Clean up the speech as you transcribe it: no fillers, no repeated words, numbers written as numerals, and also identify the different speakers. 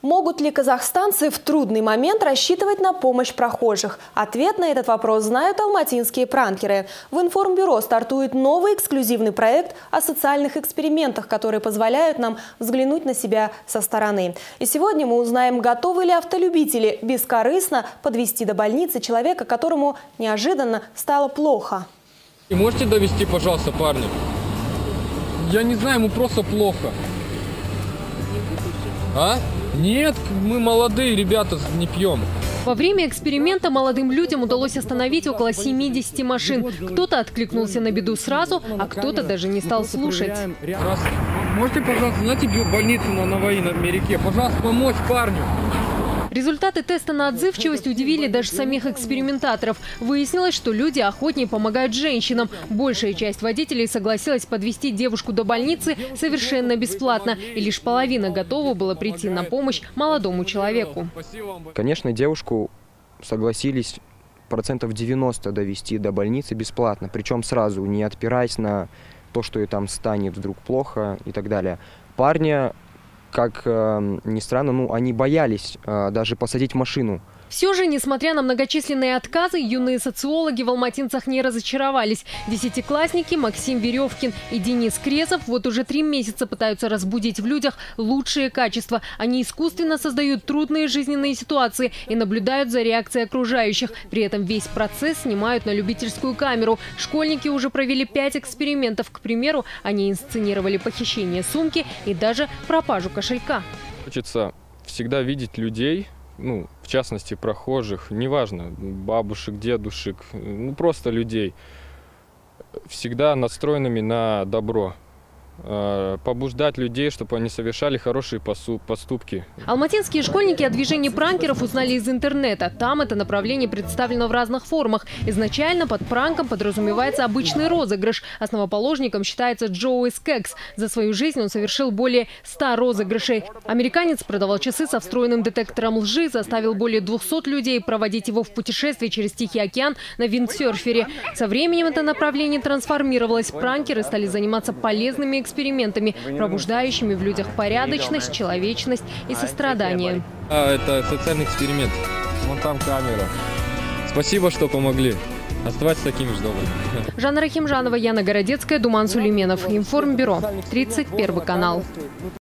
Speaker 1: Могут ли казахстанцы в трудный момент рассчитывать на помощь прохожих? Ответ на этот вопрос знают алматинские пранкеры. В информбюро стартует новый эксклюзивный проект о социальных экспериментах, которые позволяют нам взглянуть на себя со стороны. И сегодня мы узнаем, готовы ли автолюбители бескорыстно подвезти до больницы человека, которому неожиданно стало плохо.
Speaker 2: Можете довести, пожалуйста, парня? Я не знаю, ему просто плохо. А? Нет, мы молодые ребята, не пьем.
Speaker 3: Во время эксперимента молодым людям удалось остановить около 70 машин. Кто-то откликнулся на беду сразу, а кто-то даже не стал слушать.
Speaker 2: Можете, пожалуйста, найти больницу на Новоине, пожалуйста, помочь парню.
Speaker 3: Результаты теста на отзывчивость удивили даже самих экспериментаторов. Выяснилось, что люди охотнее помогают женщинам. Большая часть водителей согласилась подвезти девушку до больницы совершенно бесплатно. И лишь половина готова была прийти на помощь молодому человеку.
Speaker 4: Конечно, девушку согласились 90% довести до больницы бесплатно. Причем сразу, не отпираясь на то, что ей там станет вдруг плохо и так далее. Парня, как ни странно, они боялись даже посадить в машину.
Speaker 3: Все же, несмотря на многочисленные отказы, юные социологи в алматинцах не разочаровались. Десятиклассники Максим Веревкин и Денис Крезов вот уже 3 месяца пытаются разбудить в людях лучшие качества. Они искусственно создают трудные жизненные ситуации и наблюдают за реакцией окружающих. При этом весь процесс снимают на любительскую камеру. Школьники уже провели 5 экспериментов. К примеру, они инсценировали похищение сумки и даже пропажу кошелька.
Speaker 2: Хочется всегда видеть людей, в частности, прохожих, неважно, бабушек, дедушек, просто людей, всегда настроенными на добро. Побуждать людей, чтобы они совершали хорошие поступки.
Speaker 3: Алматинские школьники о движении пранкеров узнали из интернета. Там это направление представлено в разных формах. Изначально под пранком подразумевается обычный розыгрыш. Основоположником считается Джоуи Скекс. За свою жизнь он совершил более 100 розыгрышей. Американец продавал часы со встроенным детектором лжи, заставил более 200 людей проводить его в путешествие через Тихий океан на виндсерфере. Со временем это направление трансформировалось. Пранкеры стали заниматься полезными экспериментами, пробуждающими в людях порядочность, человечность и сострадание.
Speaker 2: Это социальный эксперимент. Вон там камера. Спасибо, что помогли. Оставайтесь такими же добрыми.
Speaker 3: Жанна Рахимжанова, Яна Городецкая, Думан Сулейменов. Информбюро. 31 канал.